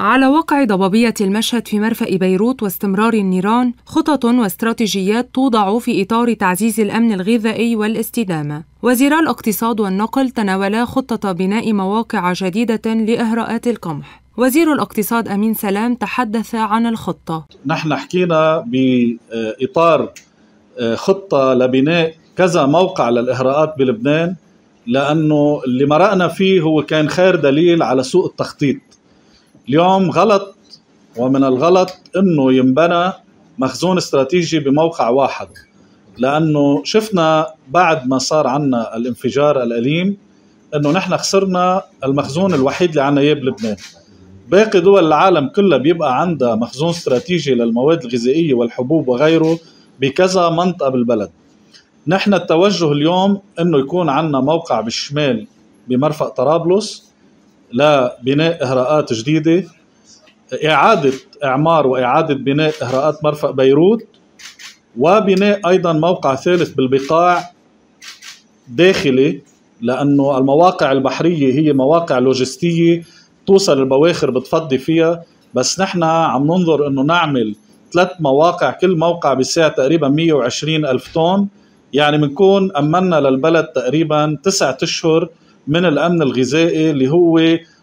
على وقع ضبابية المشهد في مرفأ بيروت واستمرار النيران، خطط واستراتيجيات توضع في إطار تعزيز الأمن الغذائي والاستدامة. وزيرا الاقتصاد والنقل تناولا خطة بناء مواقع جديدة لإهراءات القمح. وزير الاقتصاد أمين سلام تحدث عن الخطة. نحن حكينا بإطار خطة لبناء كذا موقع للإهراءات بلبنان، لأنه اللي مرقنا فيه هو كان خير دليل على سوء التخطيط. اليوم غلط، ومن الغلط أنه ينبنى مخزون استراتيجي بموقع واحد، لأنه شفنا بعد ما صار عنا الانفجار الأليم أنه نحن خسرنا المخزون الوحيد اللي عنا إياه بلبنان. باقي دول العالم كلها بيبقى عندها مخزون استراتيجي للمواد الغذائية والحبوب وغيره بكذا منطقة بالبلد. نحن التوجه اليوم أنه يكون عنا موقع بالشمال بمرفأ طرابلس لبناء إهراءات جديدة، إعادة إعمار وإعادة بناء إهراءات مرفأ بيروت، وبناء أيضا موقع ثالث بالبقاع داخلي، لأنه المواقع البحرية هي مواقع لوجستية توصل البواخر بتفضي فيها، بس نحن عم ننظر أنه نعمل 3 مواقع، كل موقع بيساع تقريبا 120 ألف طن، يعني بنكون أمنا للبلد تقريبا 9 أشهر من الأمن الغذائي اللي هو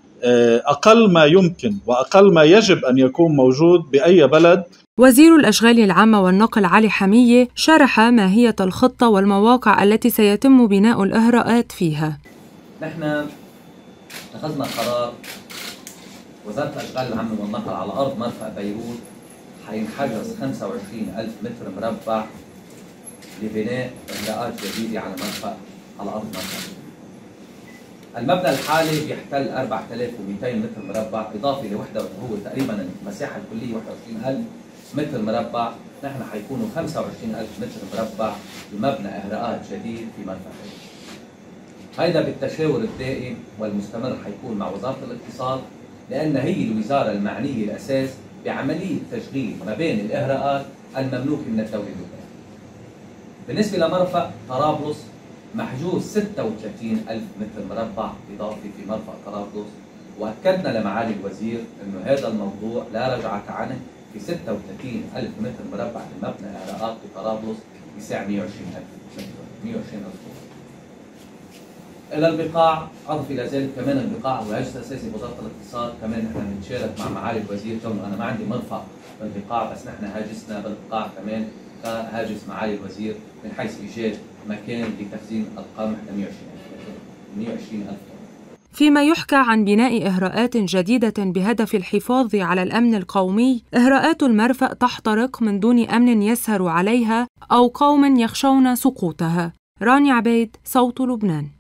أقل ما يمكن وأقل ما يجب أن يكون موجود بأي بلد. وزير الأشغال العامة والنقل علي حمية شرح ماهية الخطة والمواقع التي سيتم بناء الإهراءات فيها. نحن أخذنا قرار، وزارة الأشغال العامة والنقل على أرض مرفأ بيروت حينحجز 25 ألف متر مربع لبناء إهراءات جديدة على أرض مرفأ. المبنى الحالي بيحتل 4200 متر مربع إضافي لوحدة، هو تقريبا المساحة الكلية 21000 متر مربع. نحن حيكونوا 25000 متر مربع بمبنى إهراءات جديد في مرفأ بيروت. هيدا بالتشاور الدائم والمستمر حيكون مع وزارة الاقتصاد، لأن هي الوزارة المعنية الأساس بعملية تشغيل ما بين الإهراءات المملوكة من الدولة اللبنانية. بالنسبة لمرفأ طرابلس محجوز 36 ألف متر مربع إضافي في مرفأ طرابلس، وأكدنا لمعالي الوزير أنه هذا الموضوع لا رجعة عنه. في 36 ألف متر مربع لمبنى إهراءات بطرابلس بسعر 120 ألف طن. إلى البقاع، أضف إلى ذلك كمان البقاع وهاجس أساسي بوزارة الاقتصاد، كمان نحن بنتشارك مع معالي الوزير. كونه أنا ما عندي مرفأ بالبقاع، بس نحن هاجسنا بالبقاع كمان هاجس معالي الوزير من حيث إيجاد مكان لتخزين القمح ل 120 ألف طن. فيما يحكى عن بناء إهراءات جديدة بهدف الحفاظ على الأمن القومي، إهراءات المرفأ تحترق من دون أمن يسهر عليها أو قوم يخشون سقوطها. رانيا عبيد، صوت لبنان.